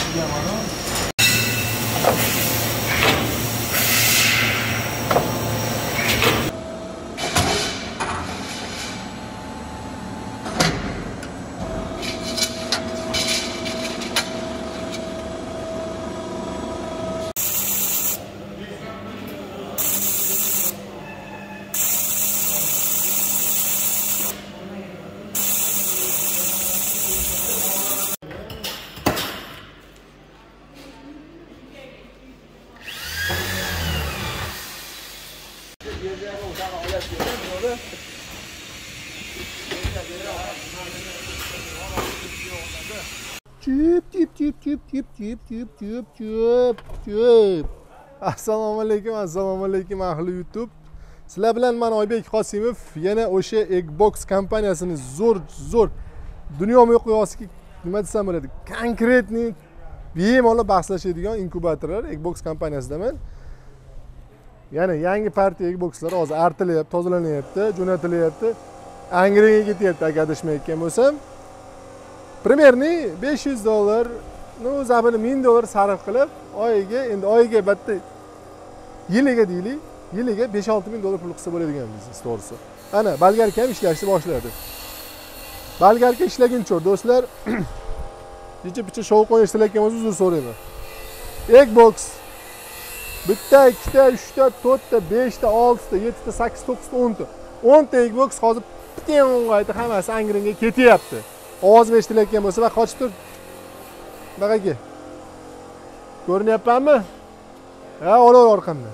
Tüp. Assalomu alaykum ahli YouTube. Sizlar bilan men Oybek Qosimov yana o'sha Xbox kompaniyasini zo'r dunyo miqyosida nima desam bo'ladi, konkretniy bemalol bahslashadigan inkubatorlar Xbox kompaniyasidaman. Yana yangi partiya Xboxlar hozir artilyapti, tozalanyapti, jo'natilyapti. Angrega ketyapti agar adashmayotgan bo'lsam. Примерно $500, no zabini $1000 sarf qilib, oyiga bitta yiliga deylik, yiliga $5-6 pul qilsa bo'ladigan biznes to'g'risi. Ana Bolgarka ham ishlashni boshladi. Bolgarka ishlaguncha do'stlar, picha show qo'yishtirayotgan bo'lsa uzr so'rayman. Xbox bitta, ikkita, uchta, to'rtta, beshta, oltita, yettita, sakkizta, to'qqizta, o'nta. 10 ta Xbox hozir aytib hammasi Angrenga ketyapti. Ovozim eshitilayotgan bo'lsa va qochib tur. Baqaka. Ko'rinyapmanmi? Ha, olaver orqamdan.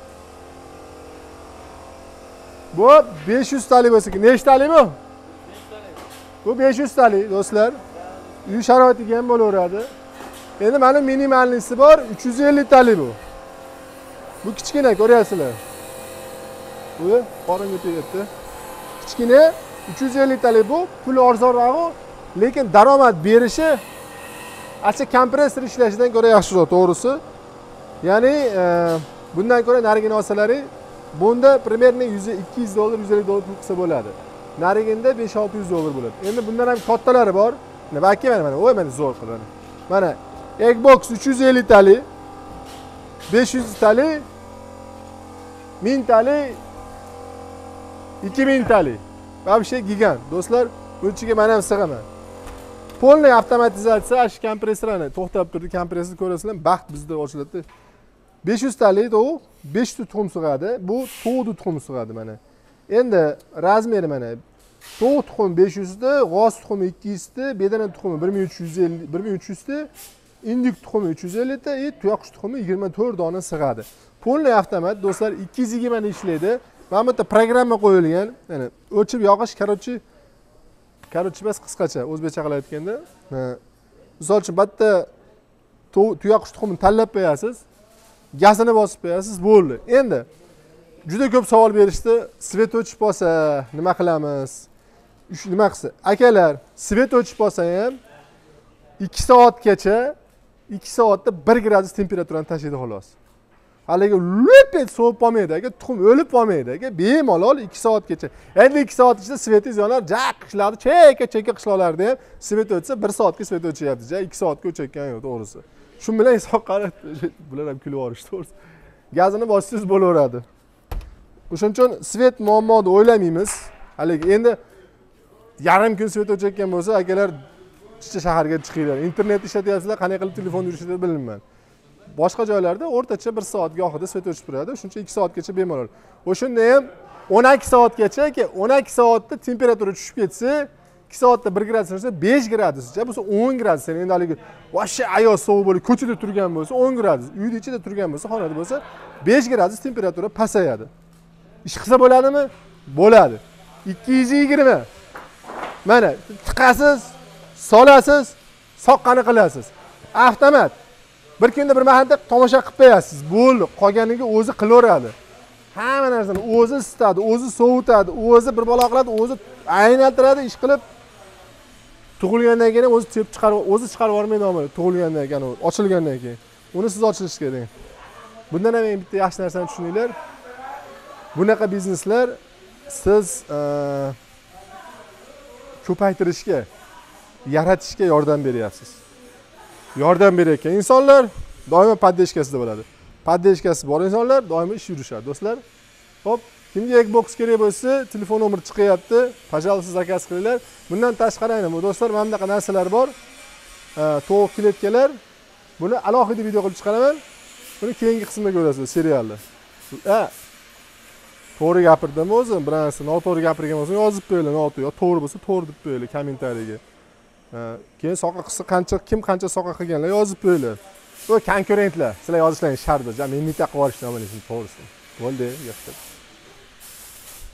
Bu 500 talik bo'lsa, nechtalik bu? Bu 500 talik do'stlar. Uy sharoitiga ham bo'laveradi. Endi mana minimalnisi bor, 350 talik bu. Bu kichkina, ko'ryapsizlar. Bu qoringa tegibdi. Kichkina 350 talik bu, pul arzonroq, lekin daromad berishi acha kompressor ishlashidan ko'ra yaxshiroq, to'g'risi. Ya'ni bundan ko'ra narigini olsalaring, bunda примерно $200, $150 pul qilsa bo'ladi. Nariginda $500-600 bo'ladi. Endi bundan ham kattalari bor. Balki mana, voy mana zo'r qilib. Mana Xbox 350 talik, 500 talik, 1000 talik, 2000 talik. Вообще gigant. Do'stlar, bunchiga men ham sig'aman. Polniy avtomatizatsiya shu kompressorni to'xtab turdi, kompressor ko'rasizlar, baxt bizda ochiladi. 500 talik tovuq 5 tuxum sig'adi. Bu tovuq tuxum sig'adi mana. Endi razmeri mana. Tovuq tuxum 500 ta, g'oz tuxumi 200 ta, bedana tuxumi 1300 ta, indik tuxumi 350 ta, tuyoqqush tuxumi 24 dona sig'adi. Polniy avtomat do'stlar 220 da ishlaydi. Mana bu yerda programma qo'yilgan. Ya'ni o'chib yoqish, Короче, bas qisqacha o'zbekcha qilib aytganda, misol uchun bitta tuyoqqush tuxumini tanlab qo'yasiz, gazini bosib qo'yasiz, bo'ldi. Endi juda ko'p savol berishdi, svet o'chib qolsa nima qilamiz? Nima qilsa? Akalar, svet o'chib qolsa ham 2 soatgacha 2 soatda 1 gradus temperaturani tashlaydi xolos. Haligi lupet sovib qolmaydi aka, tuxum o'lib qolmaydi aka, bemalol 2 soatgacha. Endi 2 soat ichida svetingiz yonar, jaq qishlarni cheka qishloqlarda ham svet o'tsa 1 soatga svet o'chyapti, 2 soatga o'chayotgani yo'q, to'g'risi. Shu bilan hisob qarab, bular ham kulib olish, to'g'risi. Gazini bossiz bo'laveradi. O'shuning uchun svet muammoni o'ylamaymiz. Haligi endi yarim kun svet o'chayotgan bo'lsa, akalar chicha shaharga chiqinglar. Internet ishlatyapsizlar, qanday qilib telefon yurishini bilmayman. Boshqa joylarda o'rtacha 1 soat gohida svet o'chib turadi. Shuncha 2 soatgacha bemalol. O'shunda ham 12 soatgacha, 12 soatda temperatura tushib ketsa, 2 soatda 1 gradus bo'lsa 5 graduscha bo'lsa 10 gradus. Endi haligi vashsha ayoz sovuq bo'lib ko'chada turgan bo'lsa 10 gradus, uyda ichida turgan bo'lsa, xonada bo'lsa 5 gradus temperatura pasayadi. Ish qilsa bo'ladimi? Bo'ladi. 220. Mana tiqasiz, solasiz, soqqani qilasiz. Avtomat. Bir kunda bir mahalla tomosha qilib qo'yasiz. Bo'ldi, qolganiga o'zi qilaveradi. Hamma narsani o'zi isitadi, o'zi sovutadi, o'zi bir balo qiladi, o'zi aylantiradi, ish qilib tug'ilgandan keyin o'zi tepib chiqarib, o'zi chiqarib yubormaydi omil. Tug'ilgandan keyin, ochilgandan keyin. Uni siz ochilish kerak. Bundan ham bitta yaxshi narsani tushuninglar. Bunaqa bizneslar siz ko'paytirishga, yaratishga yordam beryapsiz. yordam berayotgan insonlar doimo poddeshkasida bo'ladi. Poddeshkasi bor insonlar doimo ish yurishadi, do'stlar. Xo'p, kimga Xbox kerak bo'lsa, telefon nomeri chiqyapti. Пожалуйста, zakaz qilinglar. Bundan tashqari bu do'stlar, mana bunaqa narsalar bor. To'g'ri kelayotganlar. Buni alohida video qilib chiqaraman. Buni keyingi qismda ko'rasiz, serialda. To'g'ri gapirdimmi o'zim? Bir narsa noto'g'ri gapirgan bo'lsa, yozib qo'yinglar, noto'g'ri. Yo to'g'ri bo'lsa, to'g'ri deb qo'yinglar kommentariyaga. Keyin soqa qilsa kim qancha soqa qilganlar yozib qo'yinglar. Bu konkurentlar, sizlar yozishlaring shart. Men bitta qilib olishni to'g'risi. Bo'ldi, yo'q.